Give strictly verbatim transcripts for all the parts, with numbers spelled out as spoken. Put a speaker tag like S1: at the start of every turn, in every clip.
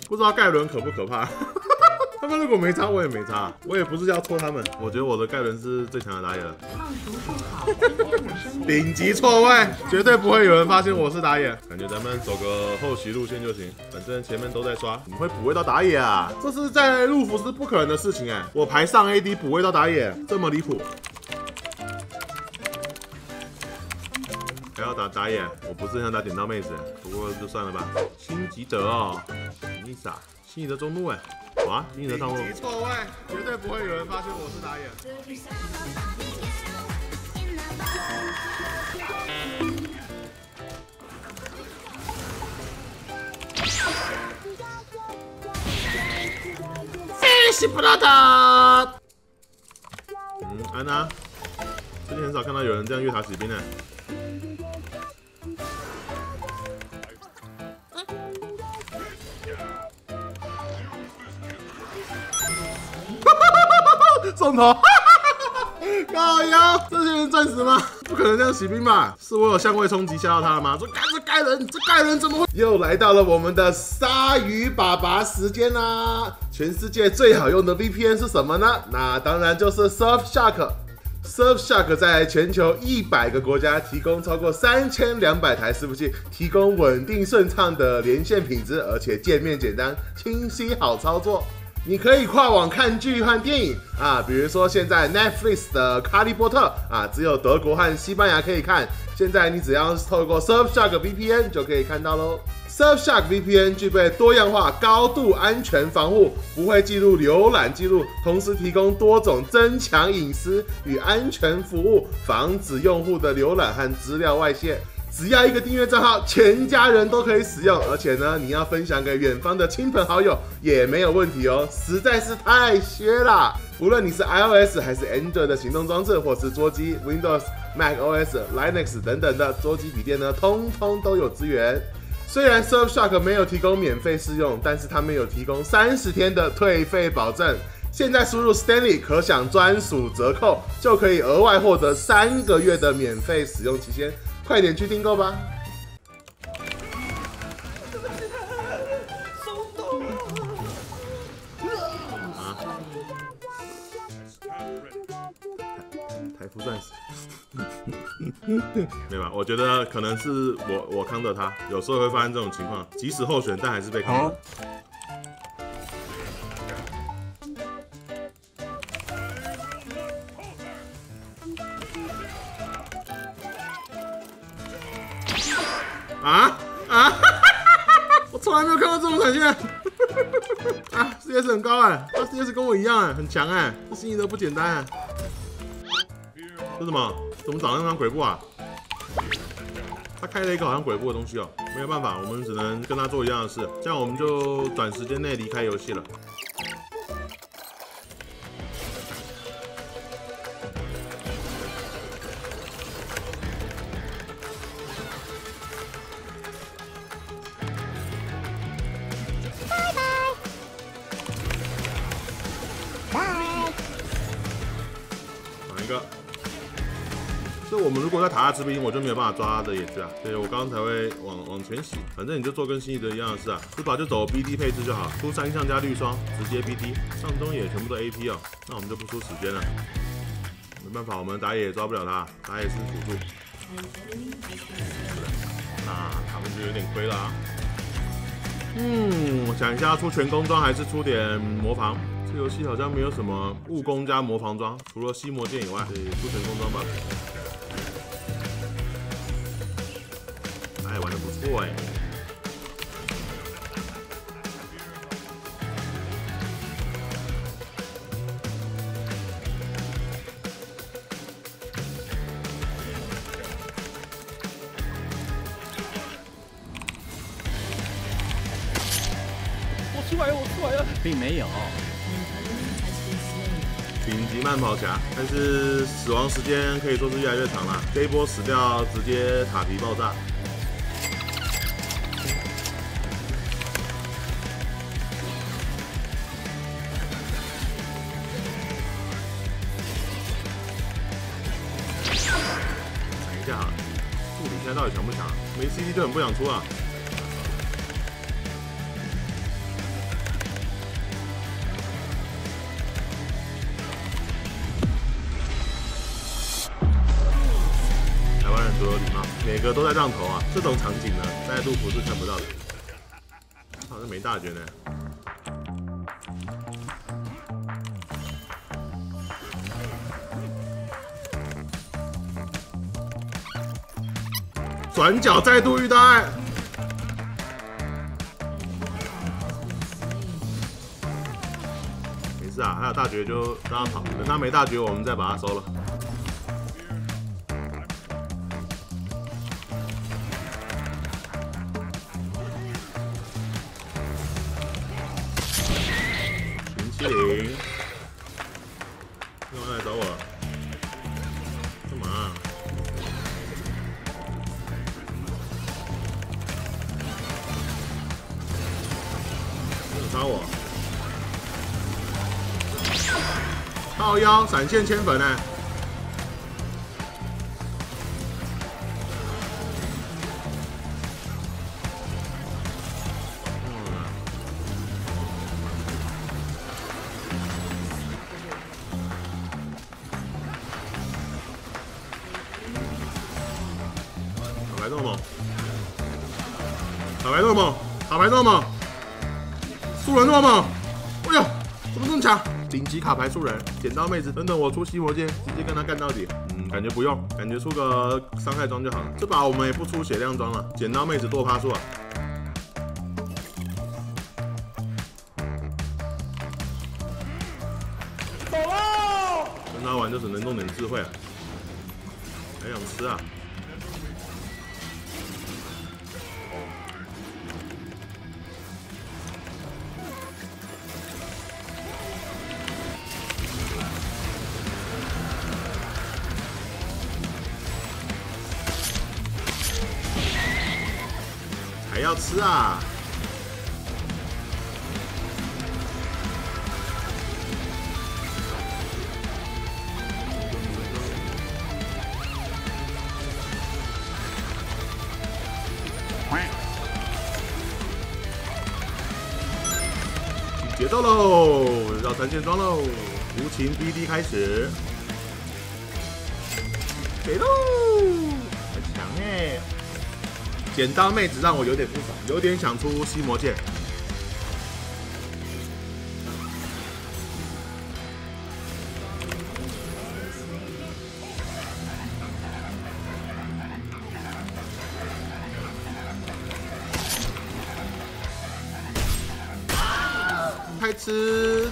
S1: 不知道盖伦可不可怕？他们如果没差，我也没差，我也不是要戳他们。我觉得我的盖伦是最强的打野了。顶级错位，绝对不会有人发现我是打野。感觉咱们走个后期路线就行，反正前面都在刷。怎么会补位到打野啊？这是在路服是不可能的事情哎！我排上 A D 补位到打野，这么离谱。还要打打野，我不是想打点到妹子，不过就算了吧。辛吉德哦，什么意思啊？辛吉德中路哎。 哇！你的上路错位，绝对不会有人发现我是打野。Fish brother。嗯，安娜，最近很少看到有人这样越塔起兵呢。送头，靠腰，这些人暂时吗？不可能这样起兵吧？是我有相位冲击吓到他了吗？说干这盖人，这盖人怎么会？又来到了我们的鲨鱼爸爸时间啦、啊！全世界最好用的 V P N 是什么呢？那当然就是 Surfshark。Surfshark 在全球一百个国家提供超过三千两百台伺服器，提供稳定顺畅的连线品质，而且界面简单、清晰、好操作。 你可以跨网看剧和电影啊，比如说现在 Netflix 的《哈利波特》啊，只有德国和西班牙可以看。现在你只要透过 Surfshark V P N 就可以看到喽。Surfshark V P N 具备多样化、高度安全防护，不会记录浏览记录，同时提供多种增强隐私与安全服务，防止用户的浏览和资料外泄。 只要一个订阅账号，全家人都可以使用，而且呢，你要分享给远方的亲朋好友也没有问题哦，实在是太削啦！无论你是 iOS 还是 Android 的行动装置，或是桌机 Windows、macOS、Linux 等等的桌机笔电呢，通通都有支援。虽然 Surfshark 没有提供免费试用，但是他们有提供三十天的退费保证。现在输入 Stanley 可享专属折扣，就可以额外获得三个月的免费使用期间。 快点去订购吧！松动啊！台服钻石，没有吧？我觉得可能是我我康的他，有时候会发生这种情况，即使候选但还是被康的。啊啊！我从来没有看到这种闪现啊 ！C S 很高哎，他 C S 跟我一样哎，很强哎，这心仪的不简单哎。这什么？怎么长得像鬼步啊？他开了一个好像鬼步的东西哦，没有办法，我们只能跟他做一样的事，这样我们就短时间内离开游戏了。 一个，所以我们如果在塔下吃兵，我就没有办法抓他的野子啊，所以我刚刚才会往往前洗。反正你就做跟心仪的一样的事啊，出法就走 B D 配置就好，出三项加绿双，直接 B D， 上中野全部都 A P 哦，那我们就不输时间了。没办法，我们打野也抓不了他，打野是辅助。那他们就有点亏了啊。嗯，我想一下，出全工装还是出点魔防？ 这游戏好像没有什么务工加魔防装，除了吸魔剑以外，对，出全工装吧。哎，玩的不错哎。
S2: 我出来了，我出来了，并没有。
S1: 顶级慢跑侠，但是死亡时间可以说是越来越长了。这一波死掉，直接塔皮爆炸。想一下啊，助理现在到底强不强？没 C D 就很不想出啊。 每个都在让头啊！这种场景呢，在陆服是看不到的。好像没大绝呢。转角再度遇到爱。没事啊，还有大绝就让他跑，等他没大绝，我们再把他收了。群七零，干嘛来找我？干嘛、啊？杀我！靠腰闪现千粉呢、欸？卡牌这么猛！卡牌这么猛！卡牌这么猛！素人这么猛！哎呦，怎么这么强？顶级卡牌素人，剪刀妹子，等等我出吸魔剑，直接跟他干到底。嗯，感觉不用，感觉出个伤害装就好了。这把我们也不出血量装了，剪刀妹子多趴数啊！走喽！跟他玩就只能弄点智慧啊，还想吃啊？还要吃啊！决斗喽！绕三线装喽！无情 B D 开始，给喽！很强哎！剪刀妹子让我有点不爽，有点想出吸魔剑。开吃。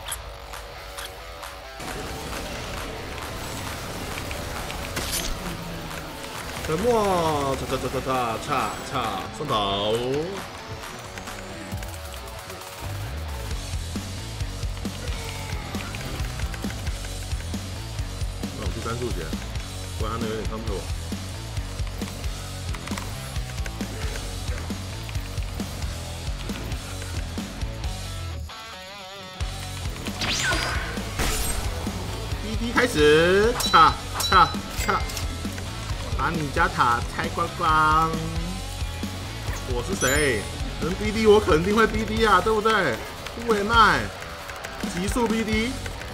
S1: 沉默，叉叉叉叉叉叉，送走。那我去三速血，不然他那有点看不透我。B D 开始，叉叉叉。把你家塔拆光光！我是谁？能 B D 我肯定会 B D 啊，对不对？不为卖，极速 B D。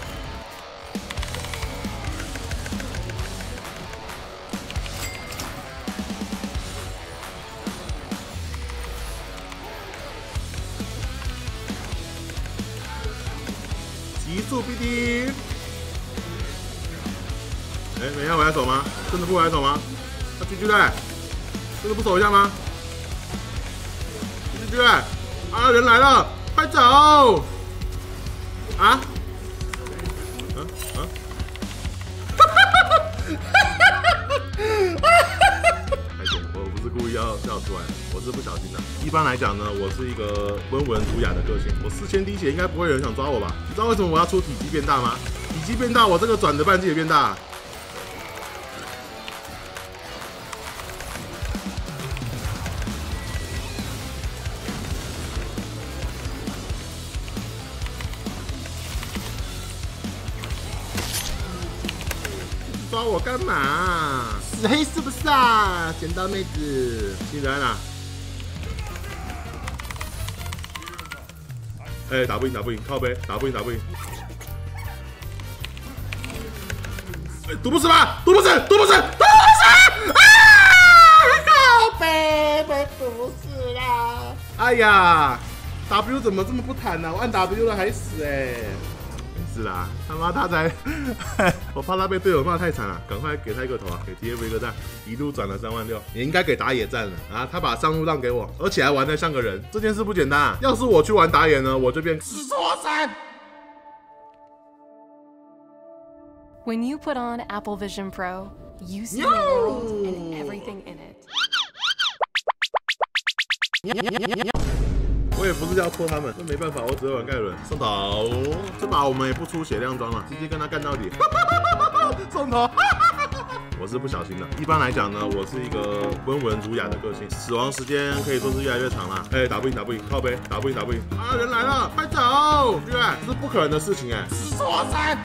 S1: 极速 B D。哎，等一下我来走吗？真的不来走吗？他狙狙嘞，真的不走一下吗？狙狙嘞，啊人来了，快走！啊？嗯嗯。哈哈哈哈哈哈！太险，我不是故意要笑出来的，我是不小心的。一般来讲呢，我是一个温文儒雅的个性，我四千滴血应该不会有人想抓我吧？你知道为什么我要出体积变大吗？体积变大，我这个转的半径也变大。抓我干嘛？死黑是不是啊？剪刀妹子，进来啦！哎、欸，打不赢，打不赢，靠背，打不赢，打不赢。哎、欸，毒不死吧？毒不死，毒不死，毒不死！啊！ 贝，没不是啦。哎呀 ，W 怎么这么不弹呢、啊？我按 W 了还死哎、欸。没事啦，他妈他才，我怕他被队友骂太惨了，赶快给他一个头啊，给 T F 一个赞，一路转了三万六，你应该给打野战了啊！他把上路让给我，而且还玩得像个人，这件事不简单啊！要是我去玩打野呢，我就变死错神。
S3: When you put on Apple Vision Pro, you see the world and everything in it.
S1: 我也不是要拖他们，这没办法，我只会玩盖伦。送头，这把我们也不出血量装了，直接跟他干到底。送头，我是不小心的。一般来讲呢，我是一个温文儒雅的个性，死亡时间可以说是越来越长了。哎，打不赢，打不赢，靠背，打不赢，打不赢。啊，人来了，快走！对，这是不可能的事情哎。死错神。